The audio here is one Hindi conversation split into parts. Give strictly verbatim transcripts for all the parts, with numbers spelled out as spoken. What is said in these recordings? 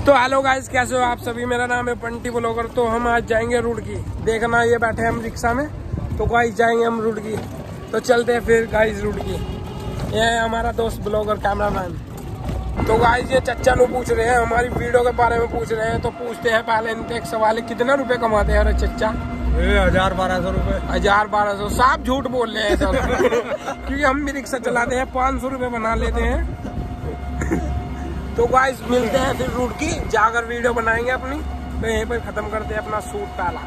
तो हेलो गाइस, कैसे हो आप सभी। मेरा नाम है बंटी ब्लॉगर। तो हम आज जाएंगे रुड़की। देखना ये बैठे हम रिक्शा में, तो गाइस जाएंगे हम रुड़की। तो चलते हैं फिर गाइस रुड़की। ये है हमारा दोस्त ब्लॉगर कैमरामैन। तो गाइस ये चच्चा नु पूछ रहे हैं, हमारी वीडियो के बारे में पूछ रहे हैं। तो पूछते हैं पहले इनसे एक सवाल, कितना रुपए कमाते हैं अरे चच्चा? हजार बारह सौ रूपये। हजार बारह सौ साफ झूठ बोल रहे हैं सब। क्योंकि हम भी रिक्शा चलाते हैं, पाँच सौ रुपये बना लेते हैं। तो गाइस मिलते हैं फिर रुड़की जाकर वीडियो बनाएंगे अपनी। तो यहीं पर खत्म करते हैं अपना सूट पहला।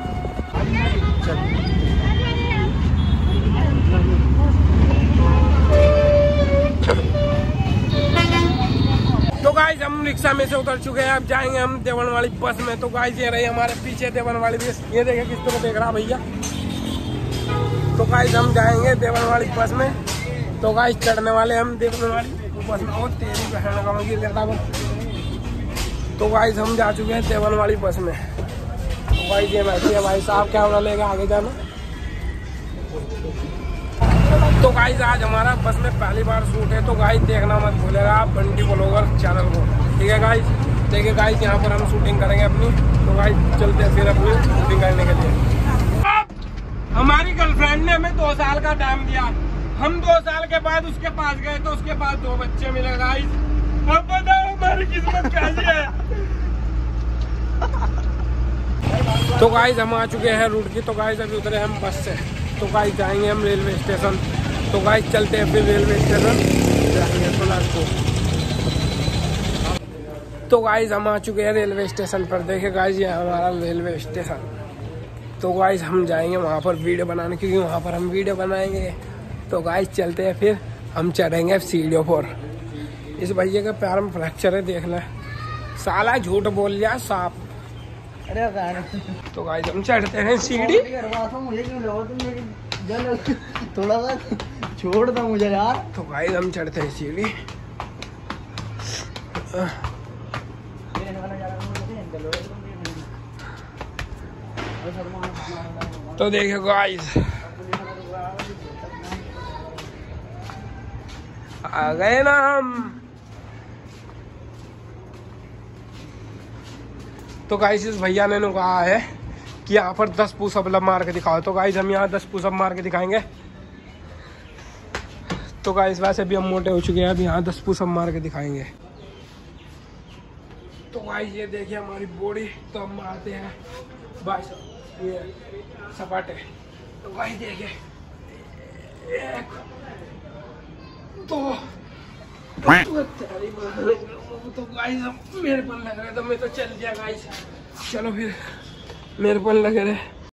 तो गाइस हम रिक्शा में से उतर चुके हैं, अब जाएंगे हम देवन वाली बस में। तो गाइस ये रही हमारे पीछे देवन वाली बस। ये देखे किस तरह देख रहा भैया। तो गाइस हम जाएंगे देवन वाली बस में। तो गाइस चढ़ने वाले हम देवन वाली बस में। बहुत तेजी बहन का गिर जाता है। तो गाइस हम जा चुके हैं देवन वाली बस में। तो गाइस ये बैठी है भाई साहब, कैमरा लेकर आगे जाना। तो गाइस आज हमारा बस में पहली बार शूट है। तो गाइस देखना मत भूलेगा आप बंटी ब्लॉगर चैनल को, ठीक है गाइस। देखिए गाइस यहाँ पर हम शूटिंग करेंगे अपनी। तो गाइस चलते हैं फिर अपनी शूटिंग करने के लिए। हमारी गर्लफ्रेंड ने हमें दो साल का टाइम दिया। हम दो साल के बाद उसके पास गए तो उसके पास दो बच्चे मिले गाइस। अब बताओ हमारी किस्मत कैसी है। तो गाइस हम आ चुके हैं रुड़की। तो गाइस अभी उतरे हम बस से। तो गाइस जाएंगे हम रेलवे स्टेशन। तो गाइस चलते हैं फिर रेलवे स्टेशन जाएंगे सोलापुर। तो गाइस हम आ चुके हैं रेलवे स्टेशन पर। देखिए गाइस ये हमारा रेलवे स्टेशन। तो गाइस हम जाएंगे वहाँ पर वीडियो बनाने, क्योंकि वहाँ पर हम वीडियो बनाएंगे। तो गाइस चलते हैं फिर हम चढ़ेंगे सीढ़ियों पर। इस भैया के पैर में फ्रैक्चर है, देख ले साला झूठ बोल लिया साफ। तो गाइस हम चढ़ते हैं सीढ़ी। थोड़ा सा छोड़ दो मुझे यार। तो गाइस हम चढ़ते हैं सीढ़ी। तो देखिए गाइस आ गए ना हम। तो गाइस इस भैया ने कहा है कि यहाँ पर दस पुशअप मार के दिखाओ। तो गाइस हम यहाँ दस पुशअप मार के दिखाएंगे। तो गाइस वैसे भी हम मोटे हो चुके हैं, अब यहाँ दस पुशअप मार के दिखाएंगे। तो गाइस ये देखिए हमारी बॉडी। तो हम मारते हैं बस ये सपाटे। तो गाइस देखिए एक तो तो गाइस मेरे पर लग रहा है, तो मैं तो चल गया गाइस। चलो फिर मेरे पर लगे रहे।